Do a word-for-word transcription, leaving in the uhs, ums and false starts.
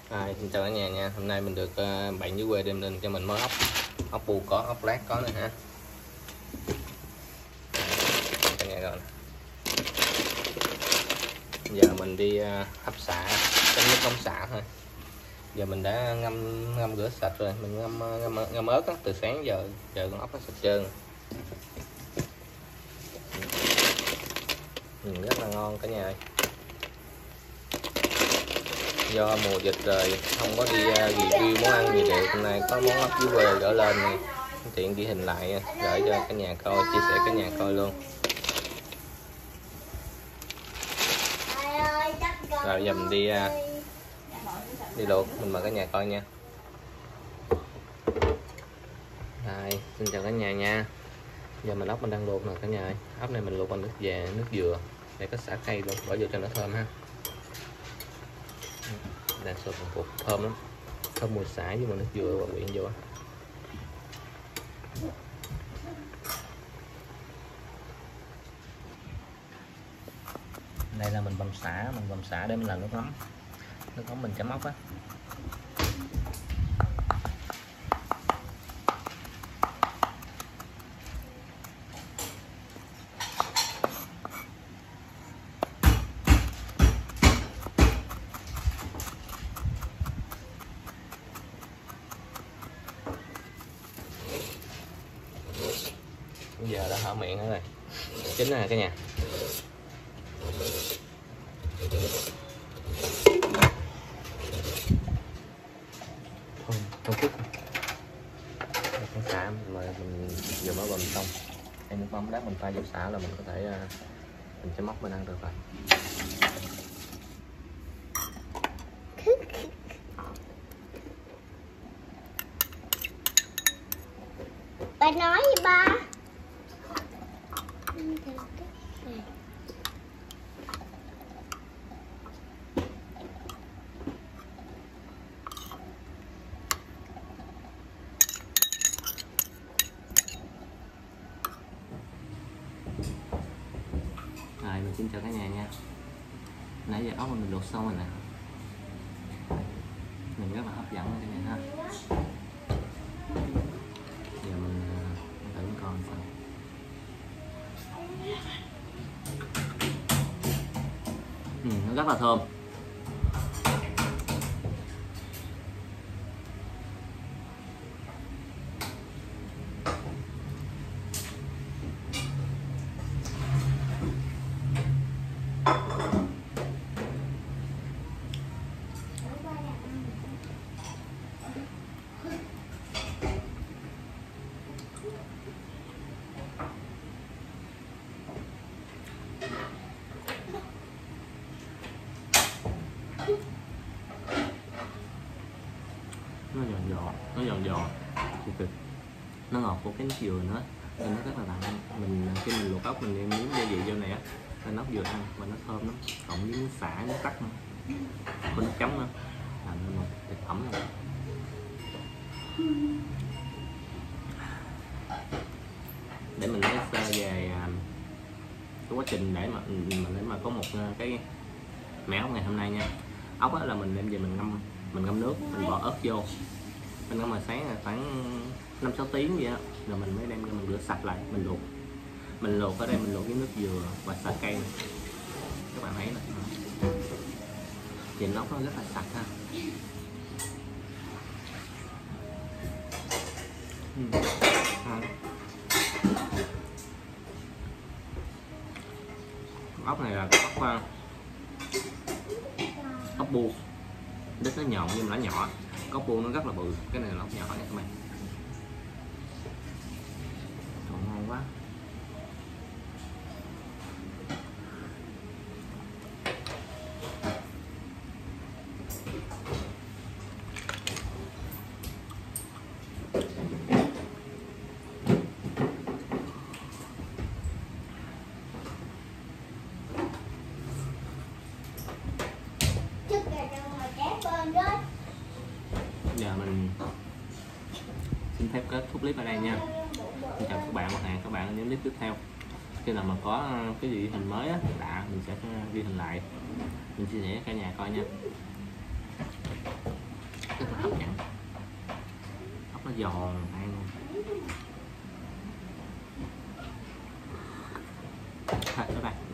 À, xin chào cả nhà nha. Hôm nay mình được uh, bạn dưới quê đem lên cho mình mớ ốc. Ốc bu có, ốc lát có nữa ha. Cả nhà rồi. Giờ mình đi uh, hấp xả, chấm nước ống xả thôi. Giờ mình đã ngâm ngâm rửa sạch rồi, mình ngâm ngâm, ngâm ớt đó, từ sáng giờ giờ con ốc nó sạch trơn. Ừ, rất là ngon cả nhà ơi. Do mùa dịch rồi không có đi uh, review món ăn gì được, hôm nay có món ốc dưới quê gỡ lên này, tiện ghi hình lại gửi cho cả nhà coi, chia sẻ cả nhà coi luôn. Rồi giờ mình đi uh, đi luộc, mình mời cả nhà coi nha. Rồi, xin chào cả nhà nha. Giờ mình ốc mình đang luộc nè cả nhà ơi. Ốc này mình luộc bằng nước về nước dừa để có xả cây luôn, bỏ vô cho nó thơm ha. Đang sôi một cục thơm lắm, thơm mùi xả với nước dừa và quyện vô. Đây là mình băm xả, mình băm xả để mình làm nước mắm, nước mắm mình chấm ốc á. Giờ đã hở miệng nữa rồi, chín rồi cả nhà. Không, không chút con xả mà mình vừa mới bầm xong, đây nước mắm đá mình pha vô xả là mình có thể mình chấm ốc mình ăn được rồi. Ba nói gì ba? Rồi mình xin chào cả nhà nha. Nãy giờ ốc mình luộc xong rồi nè, mình rất là hấp dẫn cả nhà ha. Giờ mình thử con phần. Ừ, nó rất là thơm. Nó giòn giòn, nó giòn giòn, nó ngọt của cái nước dừa nữa nên nó rất là đậm. Mình khi mình luộc ốc mình nêm miếng gia vị vô này á, nên ốc vừa ăn và nó thơm lắm, cộng với nước xả, nước tắc nữa, có nước chấm nữa, làm nên một thực phẩm luôn. Để mình nói sơ về cái quá trình để mà mình để mà có một cái mẻ ốc ngày hôm nay nha. Ốc á là mình đem về mình ngâm mình ngâm nước, mình bỏ ớt vô, mình ngâm mà sáng là khoảng năm sáu tiếng vậy á, rồi mình mới đem ra mình rửa sạch lại, mình luộc mình luộc ở đây mình luộc với nước dừa và xả cây này. Các bạn thấy nè, nhìn ốc nó rất là sạch ha. uhm. à. Ốc này là ốc uh, ốc bu, đít nó nhọn nhưng mà nó nhỏ, ốc bu nó rất là bự, cái này là ốc nhỏ nha các bạn. Còn ngon quá. Giờ mình xin phép kết thúc clip ở đây nha. Xin chào các bạn và hẹn các bạn ở những clip tiếp theo. Khi nào mà có cái gì hình mới á, lạ mình sẽ ghi hình lại, mình chia sẻ cả nhà coi nha. rất là hấp dẫn, ốc nó giòn ăn. Thôi các bạn.